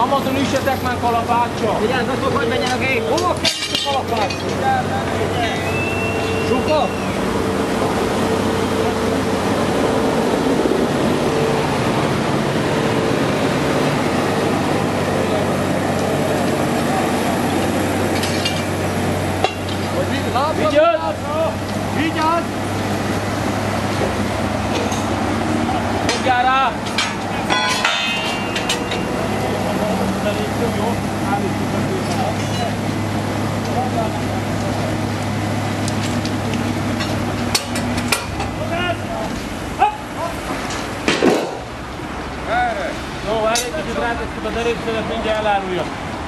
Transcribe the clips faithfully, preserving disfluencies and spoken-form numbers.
Amazon üssetek már kalapáccsal! Vigyázzatok, hogy menjen a gép! Hova kezdjük a kalapáccsal? Suka? Vigyázz! Vigyázz! Tudjál rá! Jó, elég kicsit rátesszük a derépszedet, mindjárt elárulja.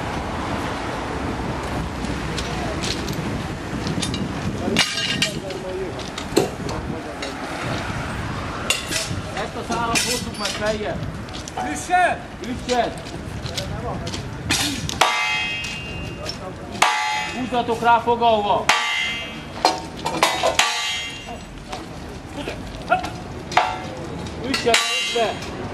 Ezt a szálat hozzuk meg feljel. Üssed! Üssed! Húzzatok rá fogalva! Üssed össze!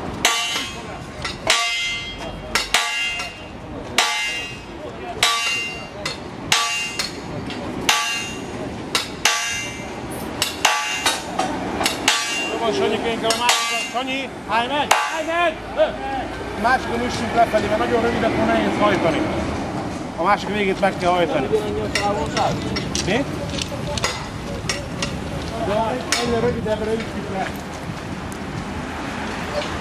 Van Sanyikénk, a másikon. Sanyi, állj meg! Állj meg! A másikon üssünk lefelé, mert nagyon rövid, akkor nehéz hajtani. A másik végét meg kell hajtani. Mi? De ennél rövidebbre üssük le.